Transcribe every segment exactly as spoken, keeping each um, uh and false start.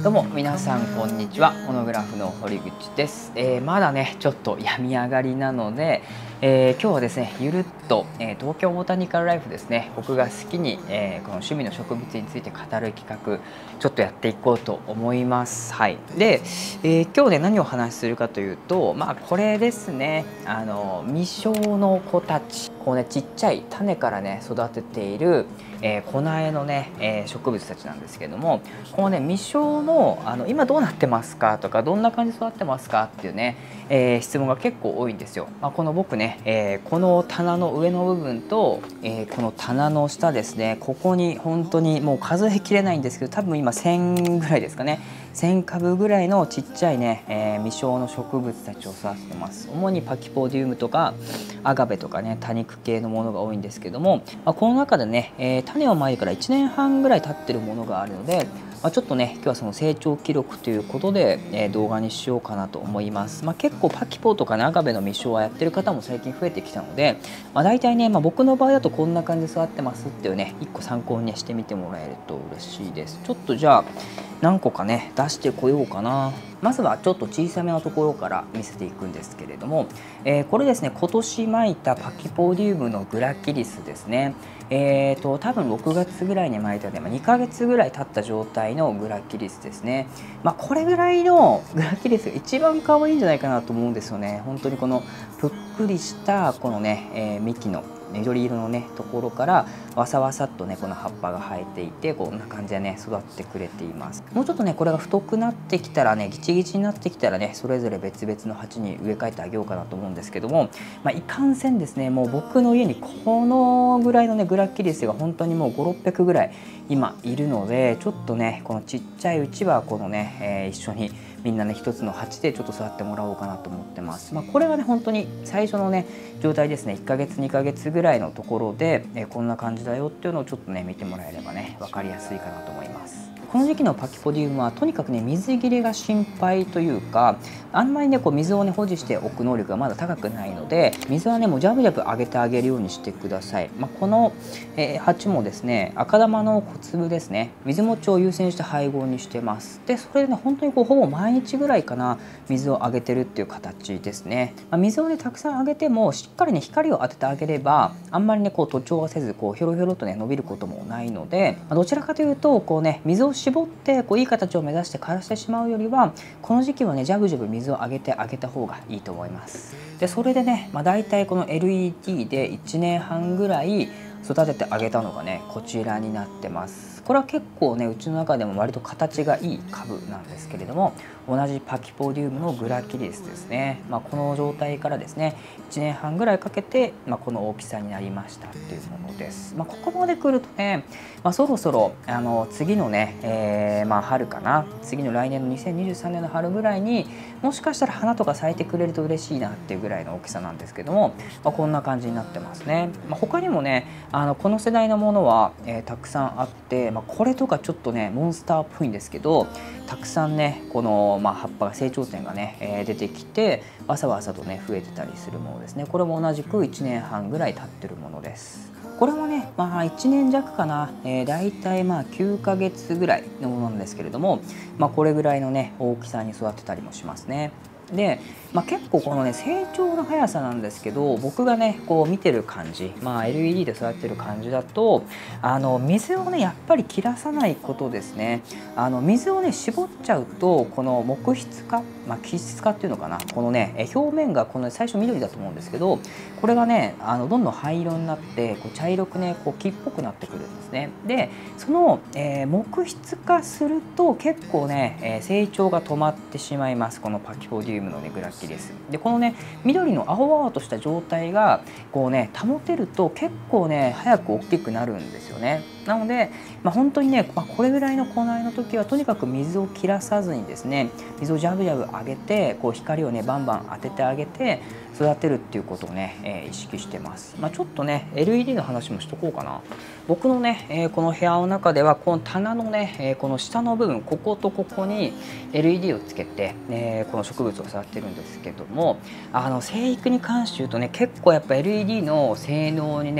どうも皆さんこんにちは。モノグラフの堀口です。えー、まだねちょっと病み上がりなので、えー、今日はですねゆるっと、えー、東京ボタニカルライフですね、僕が好きに、えー、この趣味の植物について語る企画ちょっとやっていこうと思います。はい。で、えー、今日ね何をお話しするかというと、まあこれですね、あの未生の子たち、こうねちっちゃい種からね育てている、えー、コナエのね、えー、植物たちなんですけれども、このね未生のあの今どうなってますかとか、どんな感じで育ってますかっていうね、えー、質問が結構多いんですよ。まあ、この僕ね、えー、この棚の上の部分と、えー、この棚の下ですね、ここに本当にもう数えきれないんですけど、多分今せんぐらいですかね、せんかぶぐらいのちっちゃいね、えー、未生の植物たちを育ててます。主にパキポディウムとかアガベとかね多肉系のものが多いんですけども、まあ、この中でね、えー、種をまいてからいちねんはんぐらい経ってるものがあるので、まあ、ちょっとね今日はその成長記録ということで、えー、動画にしようかなと思います。まあ、結構パキポとかねアガベの未生はやってる方も最近増えてきたので、まあ、大体ね、まあ、僕の場合だとこんな感じで育ってますっていうねいっこ参考に、ね、してみてもらえると嬉しいです。ちょっとじゃあ何個かね出してこようかな。まずはちょっと小さめのところから見せていくんですけれども、えー、これですね今年まいたパキポディウムのグラキリスですね。えーと多分ろくがつぐらいにまいたので、まあ、にかげつぐらい経った状態のグラキリスですね。まあ、これぐらいのグラキリスが一番可愛いんじゃないかなと思うんですよね。本当にこのぷっくりしたこのね、えー、幹の緑色のねところからわさわさっとねこの葉っぱが生えていて、こんな感じでね育ってくれています。もうちょっとねこれが太くなってきたらね、ギチギチになってきたらね、それぞれ別々の鉢に植え替えてあげようかなと思うんですけども、まあ、いかんせんですね、もう僕の家にこのぐらいのねグラキリスが本当にもうごろっぴゃくぐらい今いるので、ちょっとねこのちっちゃいうちはこのね、えー、一緒にみんなね一つの鉢でちょっと育ってもらおうかなと思ってます。まあ、これがね本当に最初のね状態ですね。いっかげつにかげつぐらいのところで、えー、こんな感じだよっていうのをちょっとね見てもらえればね分かりやすいかなと思います。この時期のパキポディウムはとにかくね水切れが心配というか、あんまりねこう水をね保持しておく能力がまだ高くないので、水はねもうジャブジャブ上げてあげるようにしてください。まあ、この、えー、鉢もですね赤玉の小粒ですね、水持ちを優先して配合にしてます。でそれでね本当にこうほぼ毎日ぐらいかな水をあげてるっていう形ですね。まあ、水をねたくさんあげてもしっかりね光を当ててあげれば、あんまりねこう徒長はせずこうひょろひょろとね伸びることもないので、まあ、どちらかというとこうね水を絞ってこういい形を目指して枯らしてしまうよりは、この時期はねジャブジャブ水をあげてあげた方がいいと思います。でそれでね、まあ、大体この エルイーディー でいちねんはんぐらい育ててあげたのがねこちらになってます。これは結構ねうちの中でも割と形がいい株なんですけれども、同じパキポディウムのグラキリスですね。まあ、この状態からですねいちねんはんぐらいかけて、まあ、この大きさになりましたっていうものです。まあ、ここまで来るとね、まあ、そろそろあの次のね、えー、まあ春かな、次の来年のにせんにじゅうさんねんの春ぐらいにもしかしたら花とか咲いてくれると嬉しいなっていうぐらいの大きさなんですけども、まあ、こんな感じになってますね。まあ、他にもねあのこの世代のものは、えー、たくさんあって、まあ、これとかちょっとねモンスターっぽいんですけど、たくさんねこの、まあ、葉っぱが成長点がね、えー、出てきてわさわさとね増えてたりするものですね。これも同じくいちねんはんぐらい経ってるものです。これもね、まあ、いちねん弱かな、えー、だいたいまあきゅうかげつぐらいのものなんですけれども、まあ、これぐらいのね大きさに育てたりもしますね。で、まあ、結構このね成長の速さなんですけど、僕がねこう見てる感じ、まあ、エルイーディー で育ってる感じだと、あの水をねやっぱり切らさないことですね。あの水をね絞っちゃうとこの木質化、まあ、基質化っていうのかな、このね表面がこの最初緑だと思うんですけど、これがねあのどんどん灰色になってこう茶色くねこう木っぽくなってくるんですね。でその、えー、木質化すると結構ね、えー、成長が止まってしまいます。このパキポディウムのねグラキリスで、このね緑の青々とした状態がこうね保てると結構ね早く大きくなるんですよね。なので、まあ、本当にね、まあ、これぐらいの粉苗の時はとにかく水を切らさずにですね、水をジャブジャブ上げてこう光をねバンバン当ててあげて育てるっていうことをね、えー、意識してます。まあ、ちょっとね エルイーディー の話もしとこうかな。僕のね、えー、この部屋の中ではこの棚のね、えー、この下の部分こことここに エルイーディー をつけて、えー、この植物を育ててるんですけども、あの生育に関して言うとね結構やっぱ エルイーディー の性能にね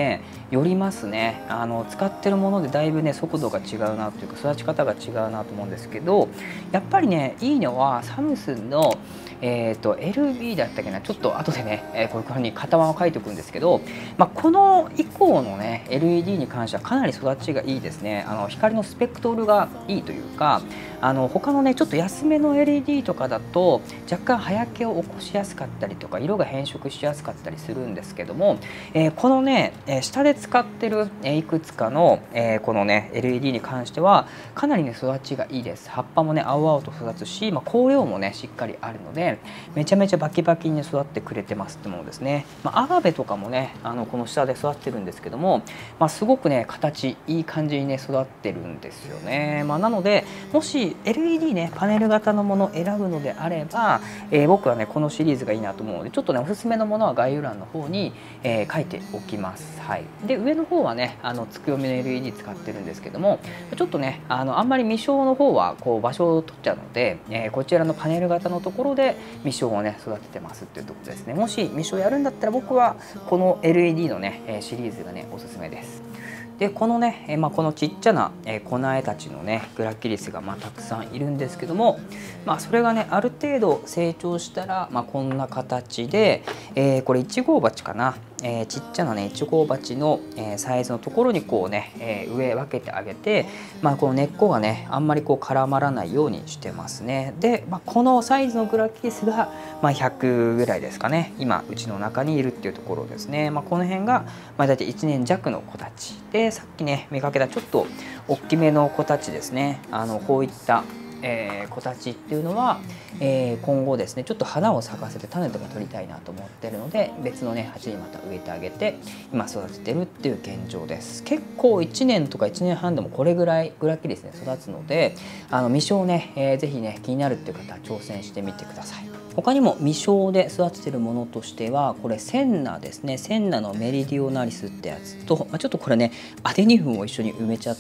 よりますね。あの使ってるものでだいぶね速度が違うなというか育ち方が違うなと思うんですけど、やっぱりねいいのはサムスンのえーと、エルビー だったっけな、ちょっと後でね、えー、ここに型番を書いておくんですけど、まあ、この以降のね エルイーディー に関してはかなり育ちがいいですね。あの光のスペクトルがいいというか、あの他のねちょっと安めの エルイーディー とかだと若干葉焼けを起こしやすかったりとか色が変色しやすかったりするんですけども、えー、このね下で使ってるいくつかの、えー、このね エルイーディー に関してはかなりね育ちがいいです。葉っぱもね青々と育つし、まあ、光量もねしっかりあるのでめちゃめちゃバキバキに育ってくれてますってものですね。まあ、アガベとかもねあのこの下で育ってるんですけども、まあ、すごくね形いい感じにね育ってるんですよね。まあ、なのでもし エルイーディー ねパネル型のものを選ぶのであれば、えー、僕はねこのシリーズがいいなと思うのでちょっとねおすすめのものは概要欄の方に、えー、書いておきます。はい、で上の方はねあのつくよみの エルイーディー 使ってるんですけどもちょっとねあのあんまり未生の方はこう場所を取っちゃうので、えー、こちらのパネル型のところで未生をね育ててますっていうところですね。もし未生やるんだったら僕はこの エルイーディー のねシリーズがねおすすめです。でこのね、えまあ、このちっちゃな、えコナエたちのねグラキリスがまあたくさんいるんですけども、まあ、それがねある程度成長したら、まあ、こんな形で、えー、これいち号鉢かな、えー、ちっちゃなねいち号鉢の、えー、サイズのところにこうね、えー、上分けてあげて、まあ、この根っこがねあんまりこう絡まらないようにしてますね。で、まあ、このサイズのグラキリスが、まあ、ひゃくぐらいですかね今うちの中にいるっていうところですね。まあ、この辺が、まあ、大体いちねん弱の子たちでさっきね見かけたちょっと大きめの子たちですね。あのこういったえー、子たちっていうのは、えー、今後ですねちょっと花を咲かせて種とか取りたいなと思ってるので別のね鉢にまた植えてあげて今育ててるっていう現状です。結構いちねんとかいちねんはんでもこれぐらいグラキリスね育つのであの未生ね、えー、ぜひね気になるっていう方は挑戦してみてください。他にも未生で育ててるものとしてはこれセンナですね。センナのメリディオナリスってやつと、まあ、ちょっとこれねアデニウムを一緒に埋めちゃって、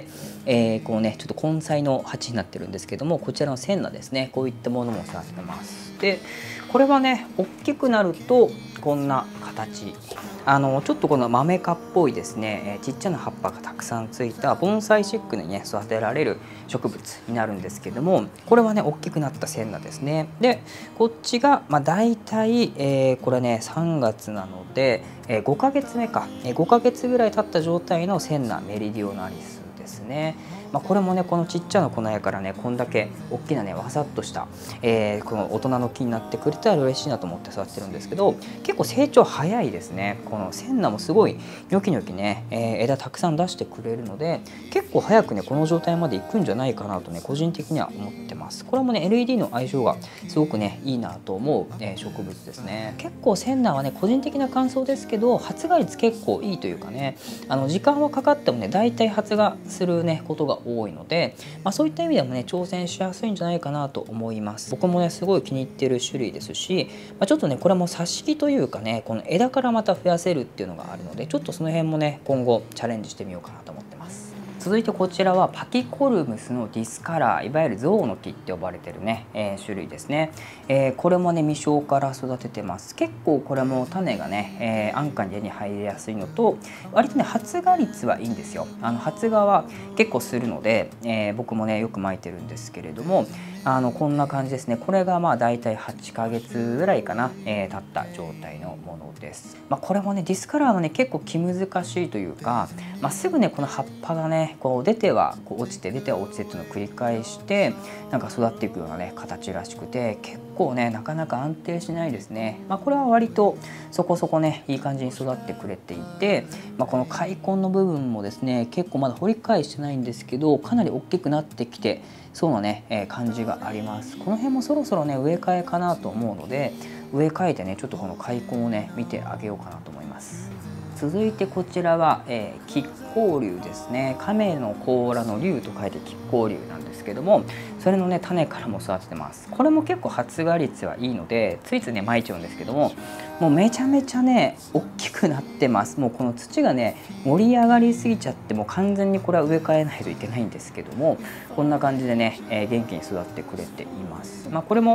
えー、こうねちょっと根菜の鉢になってるんですけどもこちらのセンナですねこういったものも育ててます。でこれはね大きくなるとこんな形あのちょっとこのマメ科っぽいですね、えー、ちっちゃな葉っぱがたくさんついた盆栽シックにね育てられる植物になるんですけどもこれはね大きくなったセンナですね。でこっちがまあ大体、えー、これねさんがつなので、えー、ごかげつめか、えー、ごかげつぐらい経った状態のセンナメリディオナリスですね。まあ、これもねこのちっちゃな粉やからねこんだけ大きなねわさっとした、えー、この大人の木になってくれたら嬉しいなと思って育ててるんですけど結構成長早いですね。このセンナもすごいニョキニョキね、えー、枝たくさん出してくれるので結構早くねこの状態までいくんじゃないかなとね個人的には思ってます。これもね エルイーディー の相性がすごくねいいなと思う、えー、植物ですね。結構センナはね個人的な感想ですけど発芽率結構いいというかねあの時間はかかってもねだいたい発芽するねことが多いので、まあ、そういった意味でもね挑戦しやすいんじゃないかなと思います。僕もねすごい気に入ってる種類ですし、まあ、ちょっとねこれも挿し木というかねこの枝からまた増やせるっていうのがあるのでちょっとその辺もね今後チャレンジしてみようかなと思ってます。続いてこちらはパキコルムスのディスカラーいわゆる象の木って呼ばれてるね、えー、種類ですね、えー、これもね未生から育ててます。結構これも種がね、えー、安価に手に入りやすいのと割とね発芽率はいいんですよ。あの発芽は結構するので、えー、僕もねよくまいてるんですけれどもあのこんな感じですね。これがまあだいたいはちかげつぐらいかな、えー、経った状態のものです。まあ、これもねディスカラーはね結構気難しいというか、まあ、すぐねこの葉っぱがねこう出てはこう落ちて出ては落ちてっていうのを繰り返してなんか育っていくようなね形らしくて結構ねなかなか安定しないですね。まあ、これは割とそこそこねいい感じに育ってくれていて、まあ、この開根の部分もですね結構まだ掘り返してないんですけどかなり大きくなってきてそうなね、えー、感じがあります。この辺もそろそろね植え替えかなと思うので植え替えてねちょっとこの開根をね見てあげようかなと思います。続いてこちらは、えー、亀甲龍ですね。亀の甲羅の龍と書いて亀甲龍なんですけどもそれのね種からも育ててます。これも結構発芽率はいいのでついついねまいちゃうんですけどももうめちゃめちゃね大きくなってます。もうこの土がね盛り上がりすぎちゃってもう完全にこれは植え替えないといけないんですけどもこんな感じでね、えー、元気に育ってくれています。まあ、これも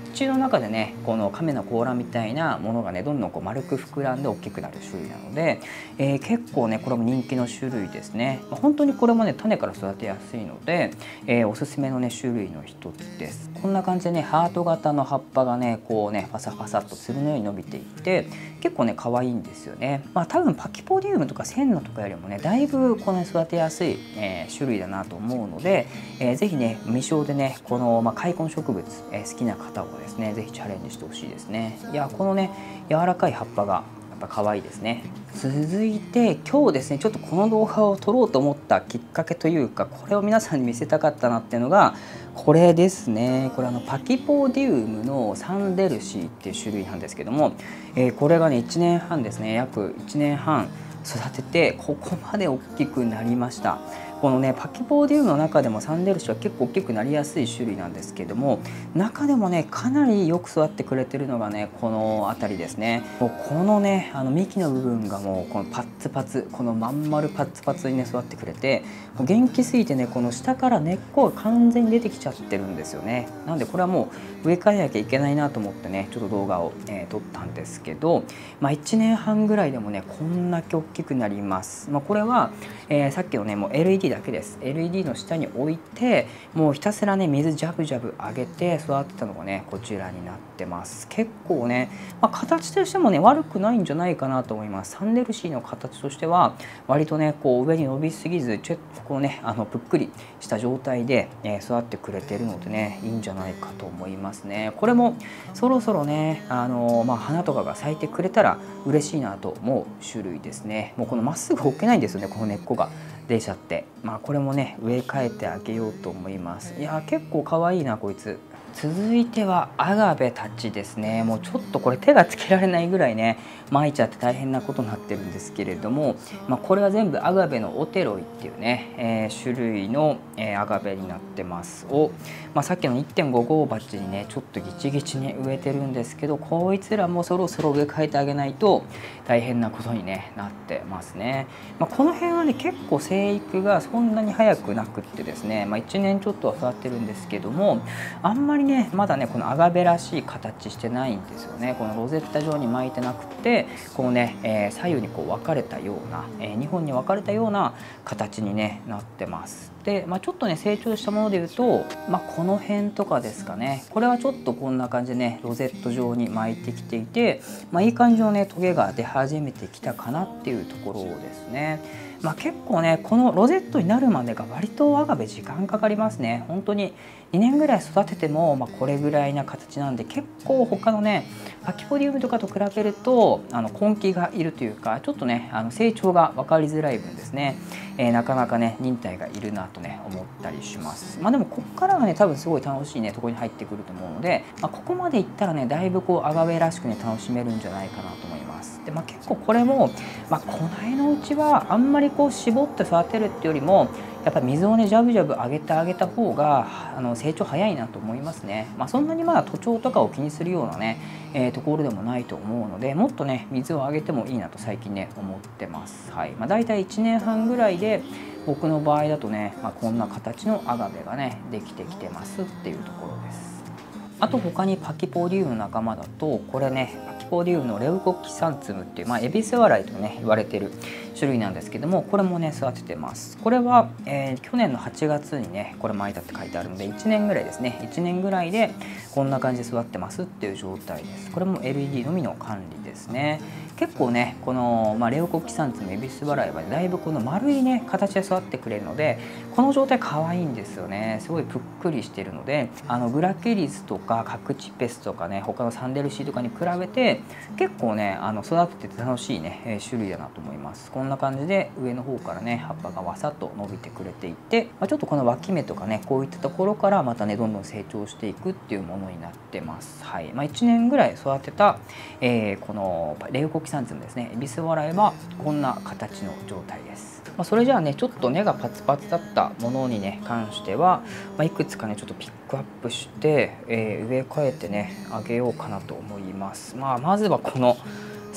地の中でねこの亀の甲羅みたいなものがねどんどんこう丸く膨らんで大きくなる種類なので、えー、結構ねこれも人気の種類ですね。まあ、本当にこれもね種から育てやすいので、えー、おすすめのね種類の一つです。こんな感じでねハート型の葉っぱがねこうねパサパサっとつるのように伸びていって結構ね可愛いんですよね。まあ多分パキポディウムとかセンノとかよりもねだいぶこの、ね、育てやすい、えー、種類だなと思うので、えー、ぜひね未生でねこの、まあ、開根植物、えー、好きな方はですねぜひチャレンジしてほしいですね。いやこのね柔らかい葉っぱがやっぱ可愛いですね。続いて今日ですねちょっとこの動画を撮ろうと思ったきっかけというかこれを皆さんに見せたかったなっていうのがこれですね。これあのパキポディウムのサンデルシーっていう種類なんですけども、えー、これがねいちねんはんですね約いちねんはん育ててここまで大きくなりました。このねパキポディウムの中でもサンデルシーは結構大きくなりやすい種類なんですけども中でもねかなりよく育ってくれてるのがねこの辺りですね。もうこのねあの幹の部分がもうこのパッツパツこのまん丸パッツパツにね育ってくれてもう元気すぎてねこの下から根っこが完全に出てきちゃってるんですよね。なんでこれはもう植え替えなきゃいけないなと思ってねちょっと動画を、えー、撮ったんですけど、まあ、いちねんはんぐらいでもねこんだけ大きくなります。まあ、これは、えー、さっきのねもう エルイーディー だけです。 エルイーディー の下に置いてもうひたすらね水ジャブジャブあげて育てたのがねこちらになってます。結構ね、まあ、形としてもね悪くないんじゃないかなと思います。サンデルシーの形としては割とねこう上に伸びすぎずちょっとこうねあのぷっくりした状態で、えー、育ってくれているのでねいいんじゃないかと思いますね。これもそろそろねあの、まあ、花とかが咲いてくれたら嬉しいなと思う種類ですね。もうこのまっすぐ置けないんですよねこの根っこが出ちゃって、まあ、これもね植え替えてあげようと思います。いや結構可愛いなこいつ。続いてはアガベたちですね。もうちょっとこれ手がつけられないぐらいね巻いちゃって大変なことになってるんですけれども、まあ、これは全部アガベのオテロイっていうね、えー、種類の、えー、アガベになってますを、まあ、さっきの いってんご 号鉢にねちょっとギチギチに植えてるんですけどこいつらもそろそろ植え替えてあげないと大変なことに、ね、なってますね。まあ、この辺はね結構生育がそんなに早くなくってですね、まあ、いちねんちょっとは育ってるんですけどもあんまりねまだねこのアガベらしい形してないんですよね。このロゼッタ状に巻いてなくてこうね、えー、左右にこう分かれたような、えー、にほんに分かれたような形に、ね、なってます。で、まあ、ちょっとね成長したものでいうと、まあ、この辺とかですかね。これはちょっとこんな感じでねロゼット状に巻いてきていて、まあ、いい感じのねトゲが出始めてきたかなっていうところですね。まあ、結構ねこのロゼットになるまでが割とアガベ時間かかりますね。本当ににねんぐらい育てても、まあ、これぐらいな形なんで結構他のねパキポディウムとかと比べるとあの根気がいるというかちょっとねあの成長が分かりづらい分ですね、えー、なかなかね忍耐がいるなとね思ったりします。まあ、でもここからがね多分すごい楽しいねところに入ってくると思うので、まあ、ここまでいったらねだいぶこうアガベらしくね楽しめるんじゃないかなと思います。で、まあ、結構これも、まあ、この辺のうちはあんまりこう絞って育てるっていうよりもやっぱり水をねジャブジャブあげてあげた方があの成長早いなと思いますね。まあ、そんなにまだ徒長とかを気にするようなね、えー、ところでもないと思うのでもっとね水をあげてもいいなと最近ね思ってます。はい、まあ、だいたいいちねんはんぐらいで僕の場合だとね、まあ、こんな形のアガベがねできてきてますっていうところです。あと他にパキポディウムの仲間だとこれねパキポディウムのレウコキサンツムっていう、まあ、エビス笑いとね言われてる種類なんですけどもこれもね育ててます。これは、えー、去年のはちがつにねこれ巻いたって書いてあるのでいちねんぐらいですねいちねんぐらいでこんな感じで育ってますっていう状態です。これも エルイーディー のみの管理ですね。結構ねこの、まあ、レオコキサンツムエビス笑いはだいぶこの丸いね形で育ってくれるのでこの状態可愛いんですよね。すごいぷっくりしてるのであのグラケリスとかカクチペスとかね他のサンデルシーとかに比べて結構ねあの育てて楽しいね、えー、種類だなと思います。こんな感じで上の方からね葉っぱがわさっと伸びてくれていて、まあ、ちょっとこの脇芽とかねこういったところからまたねどんどん成長していくっていうものになってます。はい、まあ、いちねんぐらい育てた、えー、このレウコキサンツムですねエビス笑いはこんな形の状態です。まあ、それじゃあねちょっと根がパツパツだったものにね関しては、まあ、いくつかねちょっとピックアップして、えー、植え替えてねあげようかなと思います。まあ、まずはこの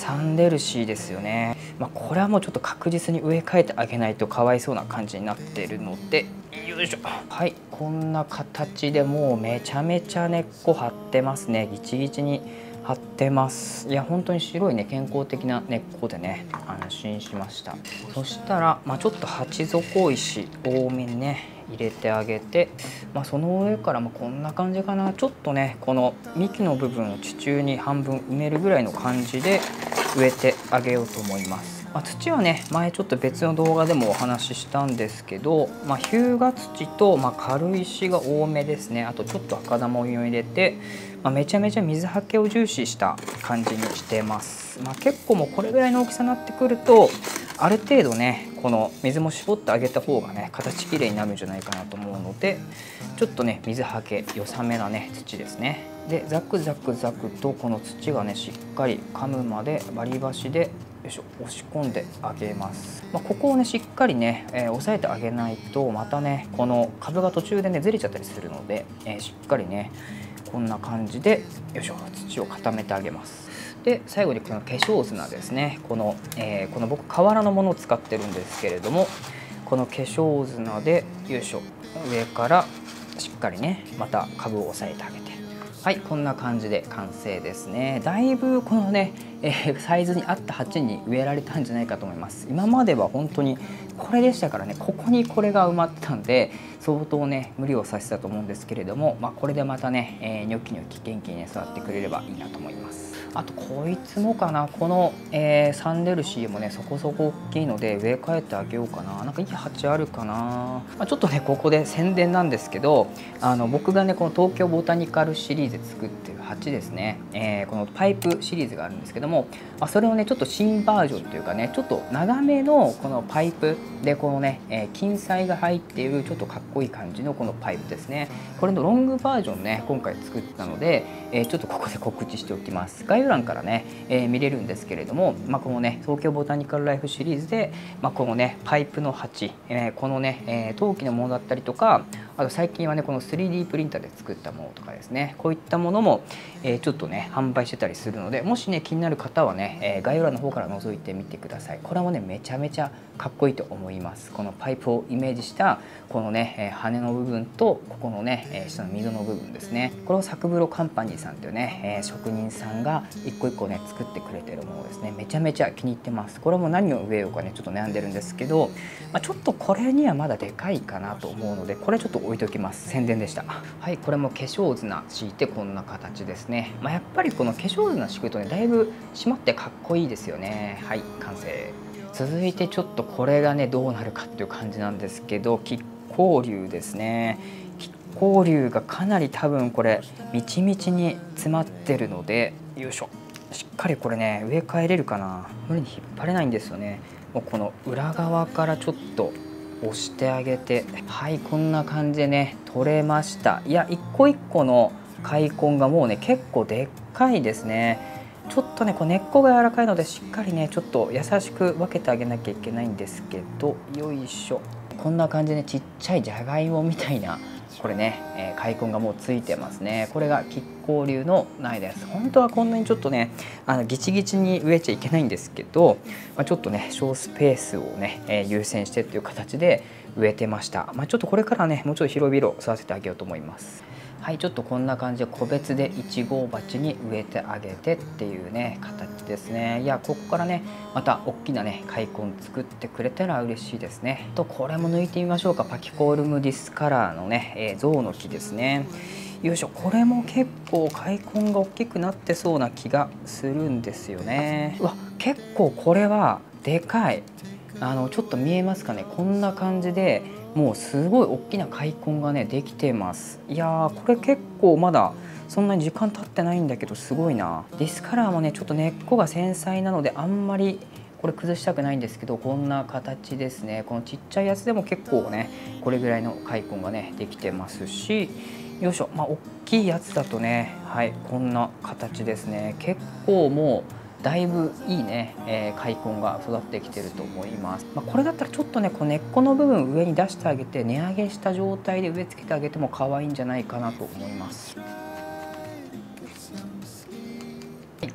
サンデルシーですよね。まあ、これはもうちょっと確実に植え替えてあげないとかわいそうな感じになっているので、よいしょ。はい、こんな形でもうめちゃめちゃ根っこ張ってますね。ギチギチに張ってます。いや本当に白いね健康的な根っこでね安心しました。そしたら、まあ、ちょっと鉢底石多めにね入れてあげて、まあ、その上からもこんな感じかな。ちょっとねこの幹の部分を地中に半分埋めるぐらいの感じで植えてあげようと思います。まあ、土はね前ちょっと別の動画でもお話ししたんですけど、まあ、日向土と、まあ、軽石が多めですね。あとちょっと赤玉を入れて、まあ、めちゃめちゃ水はけを重視した感じにしてます。まあ、結構もうこれぐらいの大きさになってくるとある程度ねこの水も絞ってあげた方がね形きれいになるんじゃないかなと思うので、ちょっとね水はけ良さめなね土ですね。でザクザクザクとこの土がねしっかり噛むまで割り箸でよいしょ押し込んであげます。まあ、ここをねしっかりね、えー、押さえてあげないとまたねこの株が途中でねずれちゃったりするので、えー、しっかりねこんな感じでよいしょ土を固めてあげます。で最後にこの化粧砂ですね。この、えー、この僕瓦のものを使ってるんですけれども、この化粧砂でよいしょ上からしっかりねまた株を押さえてあげて、はい、こんな感じで完成ですね。だいぶこのね、えー、サイズに合った鉢に植えられたんじゃないかと思います。今までは本当にこれでしたからね、ここにこれが埋まってたんで相当ね無理をさせたと思うんですけれども、まあ、これでまたね、えー、ニョキニョキ元気に、ね、育ってくれればいいなと思います。あとこいつもかな、この、えー、サンデルシーもねそこそこ大きいので植え替えてあげようかな。なんかいい鉢あるかな、まあ、ちょっとねここで宣伝なんですけど、あの僕がねこの東京ボタニカルシリーズで作ってる鉢ですね、えー、このパイプシリーズがあるんですけども、まあ、それをねちょっと新バージョンというかねちょっと長めのこのパイプでこのね、えー、金彩が入っているちょっとかっこいい感じのこのパイプですね。これのロングバージョンね今回作ったので、えー、ちょっとここで告知しておきます。概要欄からね、えー、見れるんですけれども、まあ、このね東京ボタニカルライフシリーズで、まあ、このねパイプの鉢、えー、このね、えー、陶器のものだったりとか、あと最近はねこの スリーディー プリンターで作ったものとかですね、こういったものも、えー、ちょっとね販売してたりするので、もしね気になる方はね、えー、概要欄の方から覗いてみてください。これもねめちゃめちゃかっこいいと思います。このパイプをイメージしたこのね、えー、羽の部分とここのね、えー、下の溝の部分ですね、これをサクブロカンパニーさんというね、えー、職人さんが一個一個ね作ってくれてるものですね。めちゃめちゃ気に入ってます。これも何を植えようかねちょっと悩んでるんですけど、まあ、ちょっとこれにはまだでかいかなと思うのでこれちょっと置いときます。宣伝でした。はい、これも化粧砂敷いてこんな形ですね。まあ、やっぱりこの化粧砂敷くとねだいぶ締まってかっこいいですよね。はい、完成。続いてちょっとこれがねどうなるかっていう感じなんですけど、亀甲龍ですね。亀甲龍がかなり多分これみちみちに詰まってるので、よいしょ、しっかりこれね植え替えれるかな。無理に引っ張れないんですよね。もうこの裏側からちょっと押してあげて、はい、こんな感じでね取れました。いや一個一個の開根がもうね結構でっかいですね。ちょっとねこう根っこが柔らかいのでしっかりねちょっと優しく分けてあげなきゃいけないんですけど、よいしょ、こんな感じで、ね、ちっちゃいじゃがいもみたいなこれね、えー、開根がもうついてますね。これが亀甲龍の苗です。本当はこんなにちょっとねあのギチギチに植えちゃいけないんですけど、まあ、ちょっとね小スペースをね、えー、優先してっていう形で植えてました。まあ、ちょっとこれからねもうちょっと広々育ててあげようと思います。はい、ちょっとこんな感じで個別でいち号鉢に植えてあげてっていうね形ですね。いやここからねまた大きなね開根作ってくれたら嬉しいですね。とこれも抜いてみましょうか。パキコールムディスカラーのね、えー、象の木ですね。よいしょ、これも結構開根が大きくなってそうな気がするんですよね。うわ、結構これはでかい。あのちょっと見えますかね、こんな感じでもうすごい大きな開根がねできてます。いやーこれ結構まだそんなに時間経ってないんだけどすごいな。ディスカラーもねちょっと根っこが繊細なのであんまりこれ崩したくないんですけど、こんな形ですね。このちっちゃいやつでも結構ねこれぐらいの開根がねできてますし、よいしょ、まあ大きいやつだとね、はい、こんな形ですね。結構もうだいぶいいね、えー、開根が育ってきてると思います。まあ、これだったらちょっとねこう根っこの部分上に出してあげて値上げした状態で植え付けてあげても可愛いんじゃないかなと思います。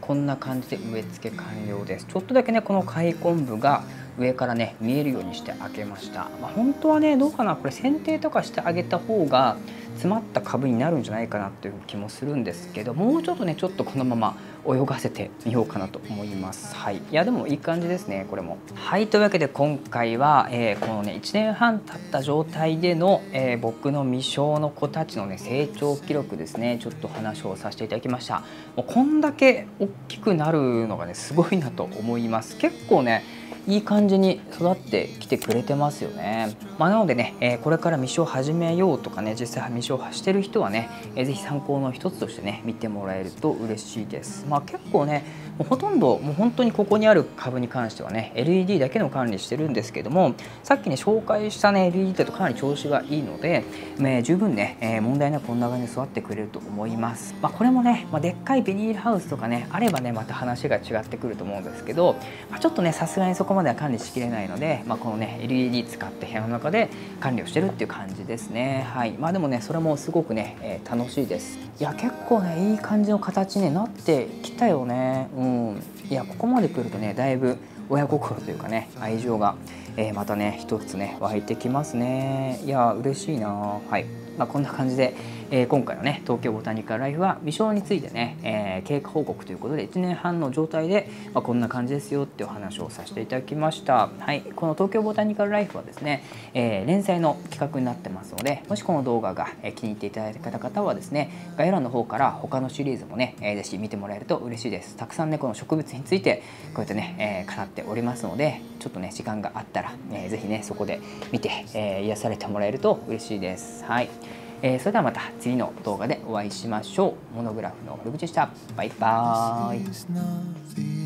こんな感じで植え付け完了です。ちょっとだけねこの開墾部が上からね見えるようにしてあげました。まあ、本当はねどうかな、これ剪定とかしてあげた方が詰まった株になるんじゃないかなという気もするんですけど、もうちょっとねちょっとこのまま泳がせてみようかなと思います。はい、いやでもいい感じですねこれも。はい、というわけで今回は、えー、このねいちねんはん経った状態での、えー、僕の未生の子たちのね成長記録ですね、ちょっと話をさせていただきました。もうこんだけ大きくなるのがねすごいなと思います。結構ねいい感じに育ってきてくれてますよね。まあ、なのでね、えー、これから未生を始めようとかね、実際未生をしてる人はね、えー、ぜひ参考の一つとしてね見てもらえると嬉しいです。まあ、結構ねもうほとんどもう本当にここにある株に関してはね エルイーディー だけの管理してるんですけども、さっきね紹介したね エルイーディー だとかなり調子がいいので、えー、十分ね、えー、問題なくこんな感じで育ってくれると思います。まあ、これもね、まあ、でっかいビニールハウスとかねあればねまた話が違ってくると思うんですけど、まあ、ちょっとねさすがにそこまでは管理しきれないので、まあ、このね エルイーディー 使って部屋の中で管理をしてるっていう感じですね。はい、まあでもねそれもすごくね、えー、楽しいです。いや結構ねいい感じの形になってきたよね。うん、いやここまで来るとねだいぶ親心というかね愛情が、えー、またね一つね湧いてきますね。いや嬉しいな。はい、まあ、こんな感じで、えー、今回のね東京ボタニカルライフは未生についてね、えー、経過報告ということでいちねんはんの状態で、まあ、こんな感じですよっていうお話をさせていただきました。はい、この東京ボタニカルライフはですね、えー、連載の企画になってますので、もしこの動画が気に入っていただいた方はですね概要欄の方から他のシリーズもね、えー、ぜひ見てもらえると嬉しいです。たくさんねこの植物についてこうやってね、えー、語っておりますので、ちょっとね時間があったら、えー、ぜひねそこで見て、えー、癒されてもらえると嬉しいです。はい、えー、それではまた次の動画でお会いしましょう。モノグラフの堀口でした。バイバーイ。